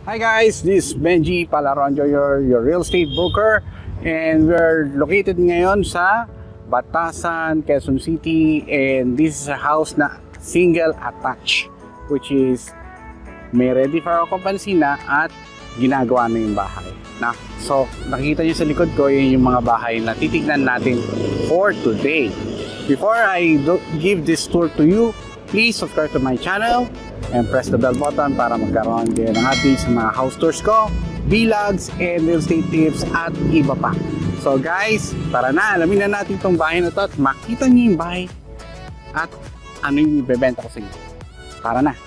Hi guys, this is Benji Palaronjo, your real estate broker, and we're located ngayon sa Batasan, Quezon City, and this is a house na single attached, which is may ready for occupancy na at ginagawa na yung bahay. So nakikita nyo sa likod ko, yun yung mga bahay na titignan natin for today. Before I give this tour to you, please subscribe to my channel and press the bell button para magkaroon din ng updates sa mga house tours ko, vlogs, and real estate tips at iba pa. So guys, tara na, alamin na natin itong bahay na to at makita niyo yung bahay at ano yung ibebenta ko sa inyo. Tara na!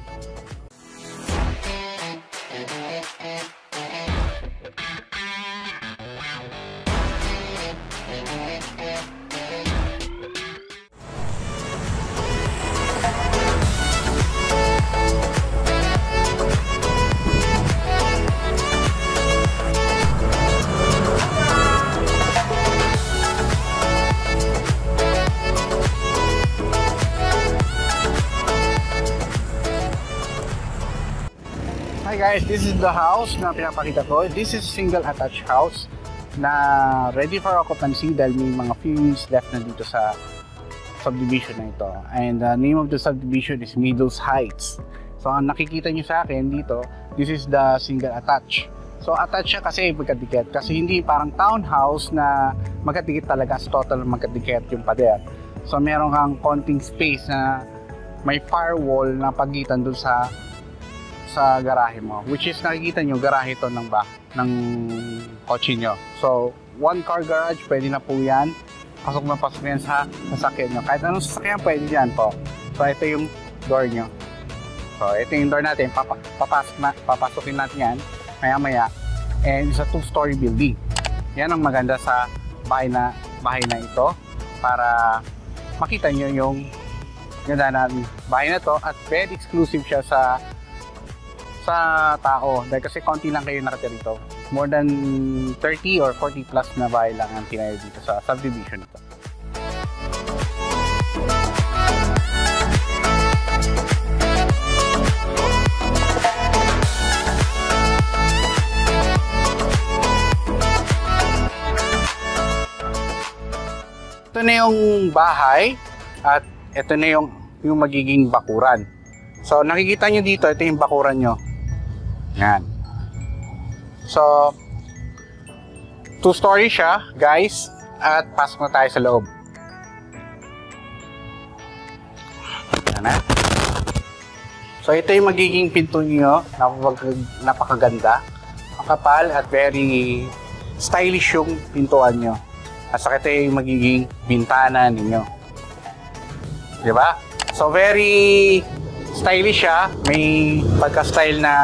Hi guys, this is the house na pinapakita ko. This is single attached house na ready for occupancy dahil may mga few units left na dito sa subdivision na ito. And the name of the subdivision is Meadows Heights. So ang nakikita nyo sa akin dito, this is the single attached. So attached siya kasi magkadikit. Kasi hindi parang townhouse na magkadikit talaga, total magkadikit yung pader. So meron kang konting space na may firewall na pagitan dun sa garahe mo, which is nakikita nyo, garahe ito ng kotse nyo. So, one car garage, pwede na po yan. Pasok na pasok yan sa sasakyan nyo. Kahit anong sasakyan, pwede yan po. So, ito yung door nyo. So, ito yung door natin. Papasukin natin yan, maya-maya. And it's a two-story building. Yan ang maganda sa bahay na ito para makita nyo yung ganda ng bahay na to at very exclusive siya sa tao dahil kasi konti lang kayo nakatira dito. More than 30 or 40 plus na bahay lang ang tinayo dito sa subdivision ito. Ito na yung bahay at ito na yung magiging bakuran. So nakikita nyo dito, ito yung bakuran nyo. Yan. So, 2-story siya, guys, at pasok na tayo sa loob. Yan na. So, ito yung magiging pinto niyo, napakaganda, makapal at very stylish yung pintuan nyo. At saka ito yung magiging bintana ninyo. Diba? So, very stylish siya, may pagka-style na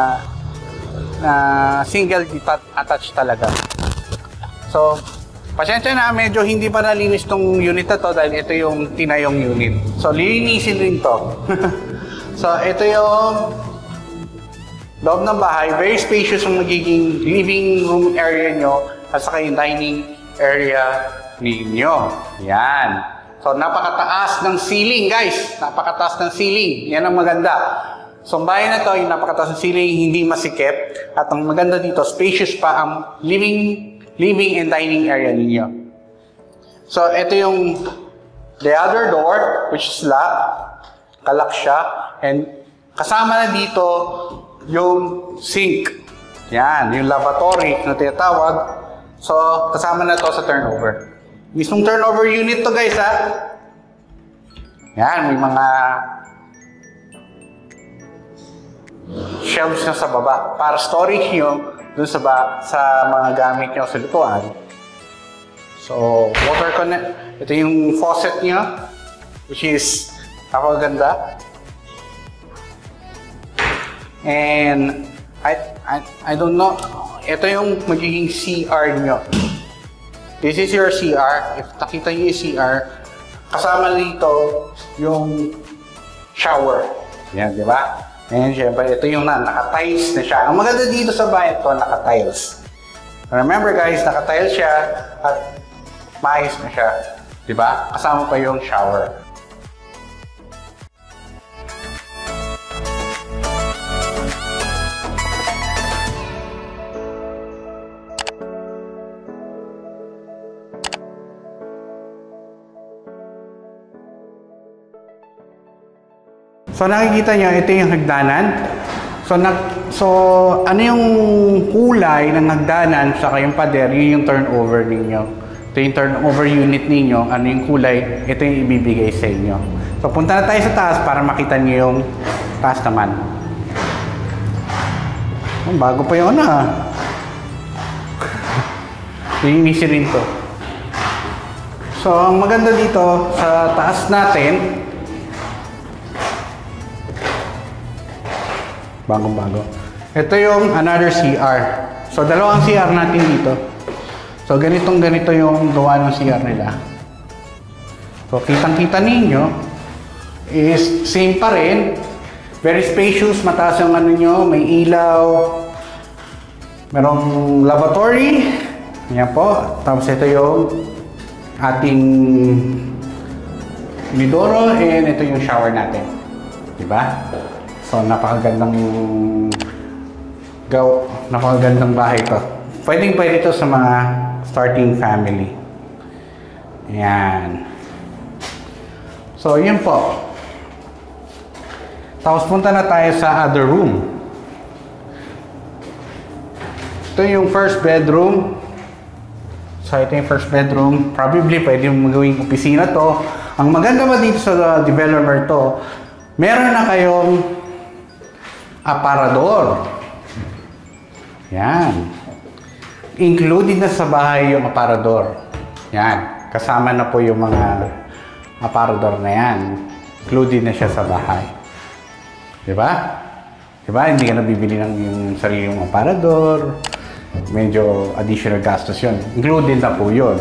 single attached talaga. So, pasensya na, medyo hindi pa nalinis tong unit na to dahil ito yung tinayong unit. So, lilinisin rin to. So, ito yung loob ng bahay. Very spacious yung magiging living room area nyo at saka yung dining area ninyo. Yan. So, napakataas ng ceiling, guys. Napakataas ng ceiling. Yan ang maganda. So, ang bahay na to, yung napakataas ng ceiling, hindi masikip. At ang maganda dito, spacious pa ang living and dining area ninyo. So, ito yung the other door, which is locked. Kalak siya. And kasama na dito yung sink. Yan, yung lavatory na tinatawag. So, kasama na to sa turnover. Mismong turnover unit to, guys, ha? Yan, may mga shelves na sa baba para storage nyo dun sa mga gamit nyo sa lutuan. So, water connect. Ito yung faucet nyo, which is napakaganda. And I don't know, ito yung magiging CR nyo. This is your CR. If nakita nyo yung CR, kasama dito yung shower. Yan, di ba? And syempre, ito yung naka-tiles na siya. Ang maganda dito sa bahay ito, naka-tiles. Remember guys, naka-tiles siya at maayos na siya. Di ba? Kasama pa yung shower. So nakikita nyo, ito yung hagdanan. So ano yung kulay ng hagdanan sa yung pader, yun yung turnover ninyo. Ito yung turnover unit ninyo, ano yung kulay, ito yung ibibigay sa inyo. So punta na tayo sa taas para makita nyo yung taas naman. Oh, bago pa yung ano ha. Linisin rin to. So ang maganda dito sa taas natin, bagong-bago. Ito yung another CR. So dalawang CR natin dito. So ganito yung gawa ng CR nila. So kitang-kita ninyo is same pa rin. Very spacious, mataas yung ano nyo, may ilaw, merong lavatory. Yan po. Tapos ito yung ating inidoro and ito yung shower natin. Diba? So napakagandang bahay to. Pwede to sa mga starting family. Yan. So yun po. Tapos punta na tayo sa other room. Ito yung first bedroom. So ito yung first bedroom. Probably pwede mong magawing opisina to. Ang maganda ba dito sa developer to, meron na kayong aparador. Yan. Included na sa bahay yung aparador. Yan. Kasama na po yung mga aparador na yan. Included na siya sa bahay. Diba? Diba? Hindi ka na bibili ng yung sarili mong aparador. Medyo additional gastos yun. Included na po yun.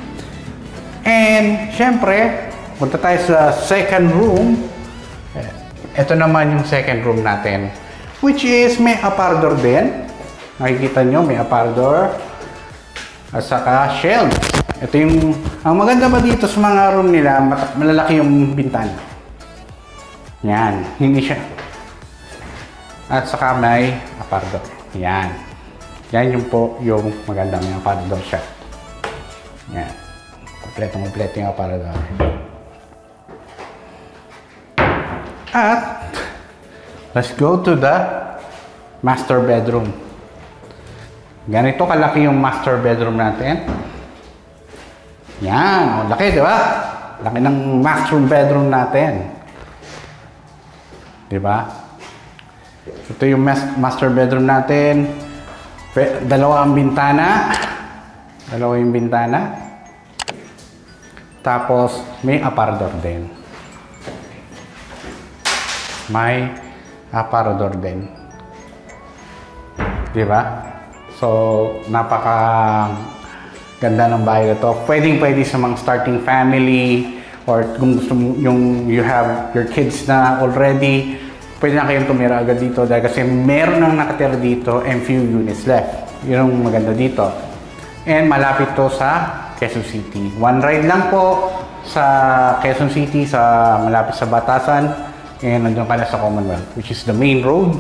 And, syempre, punta tayo sa second room. Ito naman yung second room natin. Which is, may aparador din. Nakikita nyo, may aparador. At saka, shelves. Ito yung, ang maganda ba dito sa mga room nila, malalaki yung bintana. Yan. Hindi siya. At saka may aparador. Yan. Yan yung po yung magandang yung aparador siya. Yan. Kompletong-kompleto yung aparador. At, let's go to the master bedroom. Ganito kalaki yung master bedroom natin. Yan. O, laki, di ba? Laki ng master bedroom natin. Di ba? Ito yung master bedroom natin. Dalawa ang bintana. Dalawa yung bintana. Tapos, may aparador din. May aparador din. Diba? So, napaka ganda ng bahay na to. Pwedeng-pwede sa mga starting family or kung gusto mo yung you have your kids na already, pwede na kayong tumira agad dito dahil kasi meron nang nakatira dito and few units left. Yun ang maganda dito. And malapit to sa Quezon City. One ride lang po sa Quezon City, sa malapit sa Batasan. And nandun ka na sa Commonwealth, which is the main road.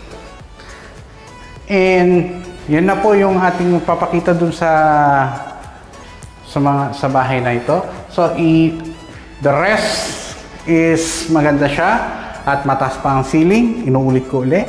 And yun na po yung ating papakita dun sa bahay na ito. So the rest is maganda siya. At mataas pa ang ceiling, inuulit ko ulit.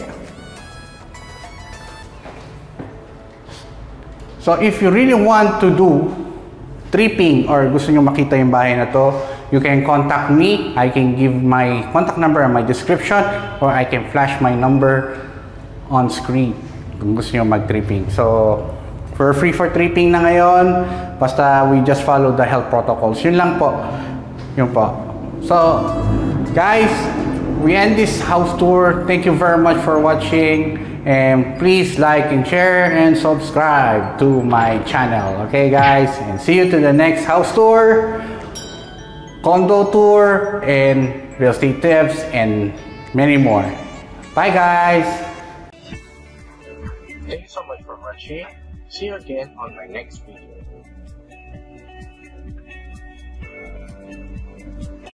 So if you really want to do tripping or gusto nyo makita yung bahay na to, you can contact me. I can give my contact number in my description or I can flash my number on screen kung gusto nyo mag-tripping. So we're free for tripping na ngayon. Basta we just follow the health protocols. Yun lang po. Yun po. So guys, we end this house tour. Thank you very much for watching. And please like and share and subscribe to my channel. Okay guys? And see you to the next house tour, condo tour, and real estate tips, and many more. Bye guys! Thank you so much for watching. See you again on my next video.